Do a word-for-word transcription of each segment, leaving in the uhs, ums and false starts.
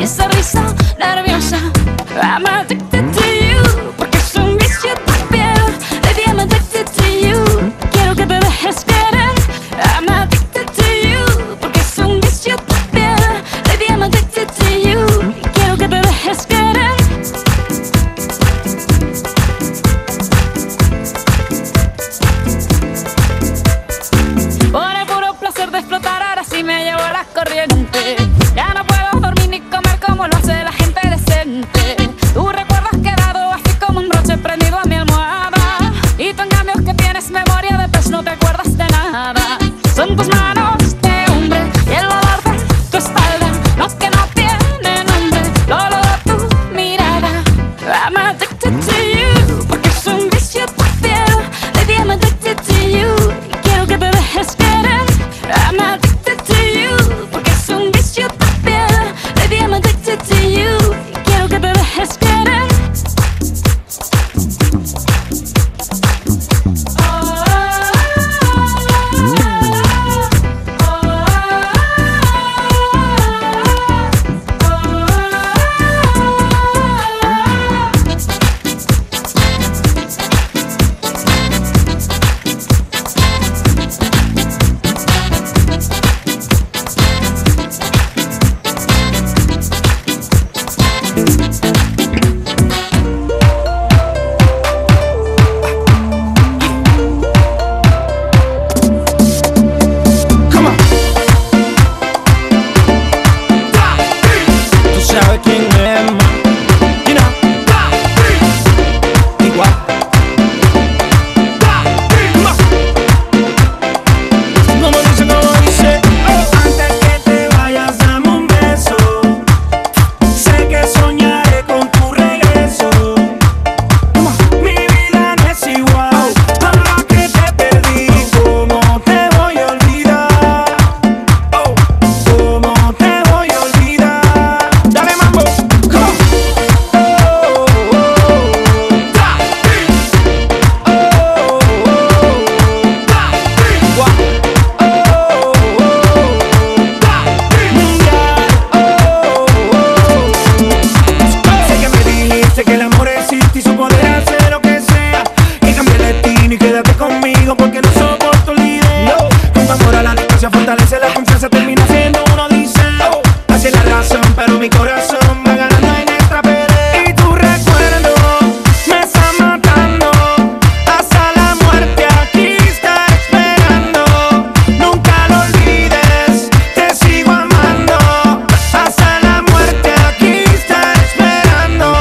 esa risa nerviosa. I'm addicted to you, porque es un vicio tu piel. Baby, I'm addicted to you, quiero que te dejes querer. I'm addicted to you, porque es un vicio tu piel. Baby, I'm addicted to you, quiero que te dejes querer. Por el puro placer de explotar, ahora sí me llevo la corriente. Ya no puedo dormir ni comer como lo hace la gente decente. Tu recuerdo has quedado así como un broche prendido a mi almohada. Y tú en cambio que tienes memoria de pez no te acuerdas de nada. Son tus manos de hombre y el olor de tu espalda, lo que no tiene nombre, lo olor de tu mirada. I'm addicted to you, porque es un vicio tu piel. Baby, I'm addicted to you, quiero que te dejes querer. I'm addicted to you, porque es un vicio tu piel. Baby, I'm addicted to you, quiero que te dejes querer. Porque no soporto la idea. Con amor a la distancia fortalece la confianza, termina siendo uno dice. Así es la razón, pero mi corazón va ganando en esta pelea. Y tu recuerdo me está matando, hasta la muerte aquí está esperando. Nunca lo olvides, te sigo amando, hasta la muerte aquí está esperando.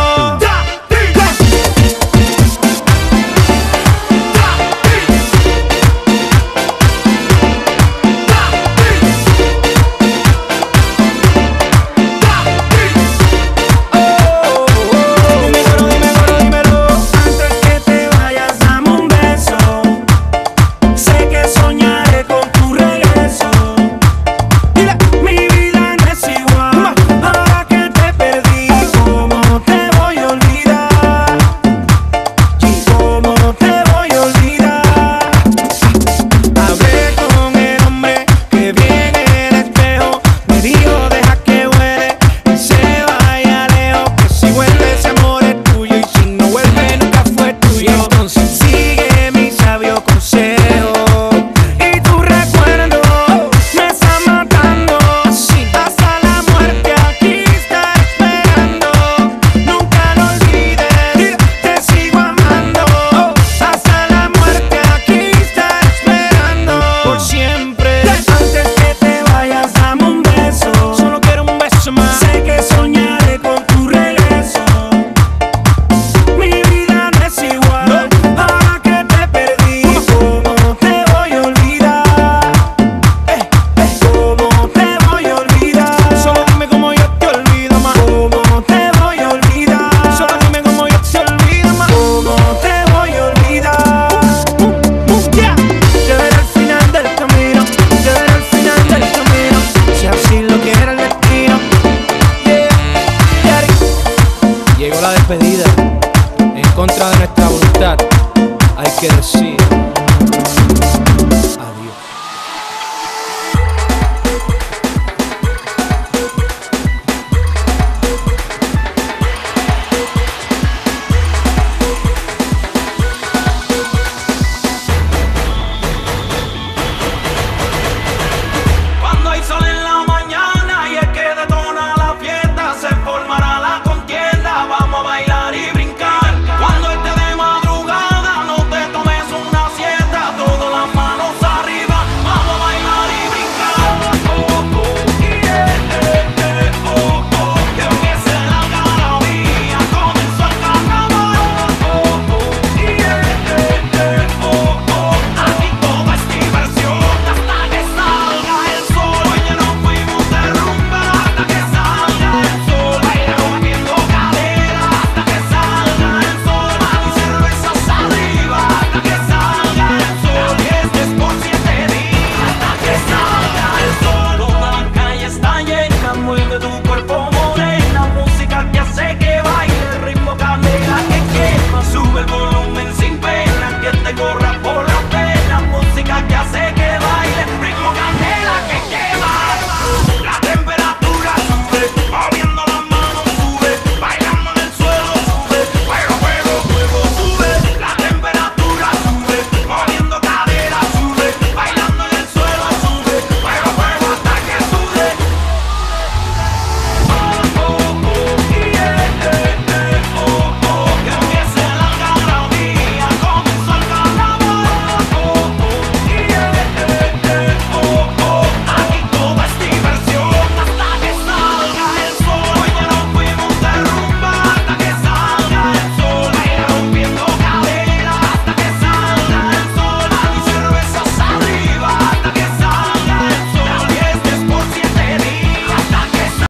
despedida en contra de nuestra voluntad, hay que decir